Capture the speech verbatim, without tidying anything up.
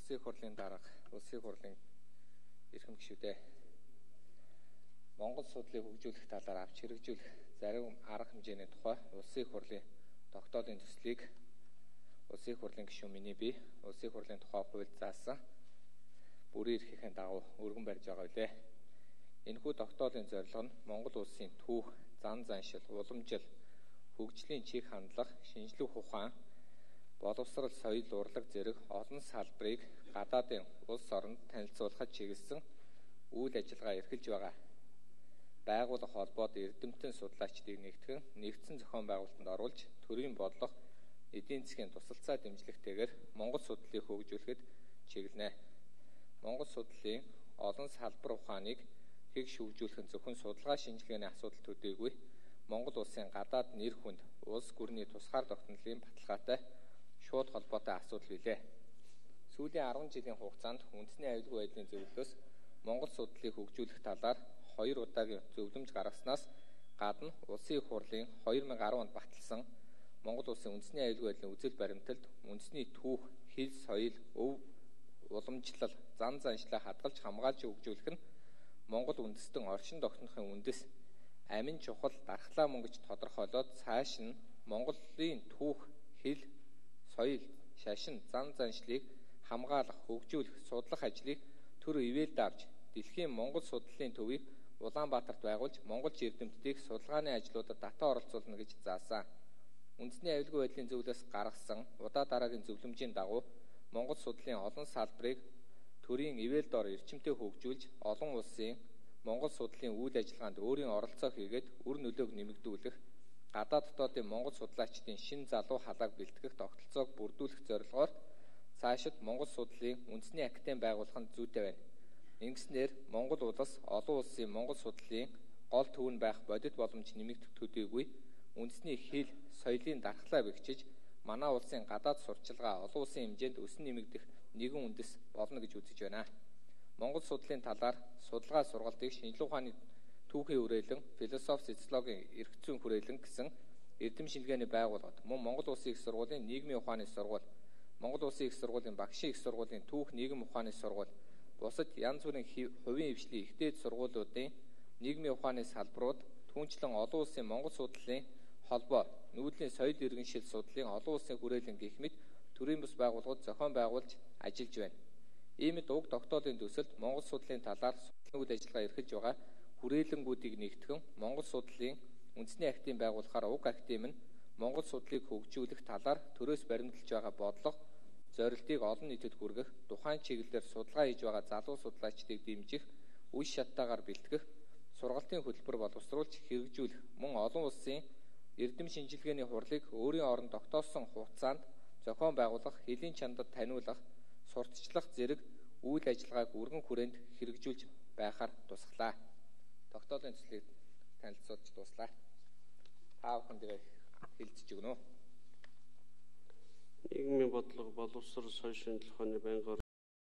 Улсын их хурлын дарга улсын их хурлын эрхэм гишүүдээ Монгол судлыг хөгжүүлэх талаар авч хэрэгжүүлэх зарим арга хэмжээний тухай улсын их хурлын тогтоолын төслийг улсын их хурлын гишүүн миний бие улсын их хурлын тухай хууль заасан бүрийн эрхийн дагуу өргөн барьж байгаа билээ. Энэхүү тогтоолын зорилго нь Монгол улсын түүх, зан заншил, уламжил, хөгжлийн чиг хандлага, шинжлэх ухаан, боловсрол, соёл, урлаг зэрэг олон салбарыг гадаадын улс оронд танилцуулахад чиглэсэн үйл ажиллагаа эрхэлж байгаа. Байгууллага холбоод эрдэмтэн судлаачдыг нэгтгэн нэгдсэн зохион байгуулалтанд оруулж төрийн бодлого, эдийн засгийн тусалцаа дэмжлэгтэйгээр Монгол судлалыг хөгжүүлэхэд чиглэнэ. Монгол судлалын олон салбар ухааныг хэгш хөгжүүлэх нь зөвхөн судалгаа шинжилгээний асуудал төдийгүй Монгол улсын гадаад нэр хүнд улс гүрний тусгаар тогтнолын баталгаатай шууд холбоотой асуудал билээ. Сүүлийн арван жилийн хугацаанд үндэсний аюулгүй байдлын зөвлөлөөс Монгол судлалыг хөгжүүлэх талаар хоёр удаагийн зөвлөмж гаргаснаас гадна улсын их хурлын две тысячи десять онд баталсан Монгол улсын үндэсний аюулгүй байдлын үзэл баримталд үндэсний түүх, хэл, соёл, өв, уламжлал, зан заншлаа хадгалж хамгаалж хөгжүүлэх нь Монгол үндэстэн оршин тогтнохын үндэс амин чухал дархлаа мөн гэж тодорхойлоод цааш нь Монголын түүх, хэл, соёл, шашин, зан заншлыг хамгаалах, хөгжүүлэх, судлах ажлыг төр ивэлд авч дэлхийн Монгол судлалын төвийг Улаанбаатарт байгуулж Монголч эрдэмтдийг судалгааны ажлуудад татан оролцуулна гэж заасан. Үндэсний аюулгүй байдлын зөвлөлөөс гаргасан удаа дараагийн зөвлөмжийн дагуу Монгол судлалын олон салбарыг төрийн ивэл дор эрчимтэй хөгжүүлж олон улсын Монгол судлалын үйл ажиллагаанд өөрийн оролцоо хийгээд үр нөлөөг нэмэгдүүлэх, гадаад дотоодын Монгол судлаачдын шин залуу халааг бэлтгэх тогтолцоог бүрдүүлэх зорилгоор цаашид Монгол судлалын үндэсний академи байгуулах нь зүйтэй байна. Ингэснээр Монгол улс олон улсын Монгол судлалын гол төв нь байх бодит боломж нэмэгдэх төдийгүй үндэсний хэл, соёлын дархлаа бэхжиж манай улсын гадаад сурчилгаа олон улсын хэмжээнд өсөн нэмэгдэх нэгэн үндэс болно гэж үзэж байна. Монгол судлалын талаар судалгаа сургалтыг шинжилгээ ухааны түүхийн хүрээлэн, философи, социологийн эрх зүйн хүрээлэн гэсэн эрдэм шинжилгээний байгууллагад мөн Монгол улсын их сургуулийн нийгмийн ухааны сургууль, Монгол улсын их сургуулийн багшийн их сургуулийн түүх нийгэм ухааны сургууль, бусад янз бүрийн хувийн хвшлийн ихтэй сургуулиудын нийгмийн ухааны салбарууд түүнчлэн олон улсын Монгол судлалын холбоо, нүүдлийн соёл иргэншил судлалын олон улсын хүрээлэн гэх мэт төрийн бус байгууллагууд зохион байгуулж ажиллаж байна. Иймд уг тогтоолын төсөлд Монгол судлалын талаар судлалын үйл ажиллагаа эрхэлж байгаа хүрээлэнгүүдийг нэгтгэн Монгол судлалын үндэсний академи байгуулахаар уг академи нь Монгол судлалыг хөгжүүлэх талаар төрөөс баримталж байгаа бодлого, зорилтыг олон нийтэд хүргэх, тухайн чиглэлээр судалгаа хийж байгаа залуу судлаачдыг дэмжих, үе шаттайгаар бэлтгэх, сургалтын хөтөлбөр боловсруулж хэрэгжүүлэх, мөн олон улсын эрдэм шинжилгээний хурлыг өөрийн орон тогтоосон хугацаанд зохион байгуулах, хэлийн чанарт таниулах, сурталчлах зэрэг үйл ажиллагааг өргөн хүрээнд хэрэгжүүлж байхаар тусглаа. Тогтоолын төслийг танилцуулж дуслаа. Та бүхэнд хэлцэж өгнө үү? Нийгмийн бодлого, боловсрол, соёл шинжилгээ ухааны байнгын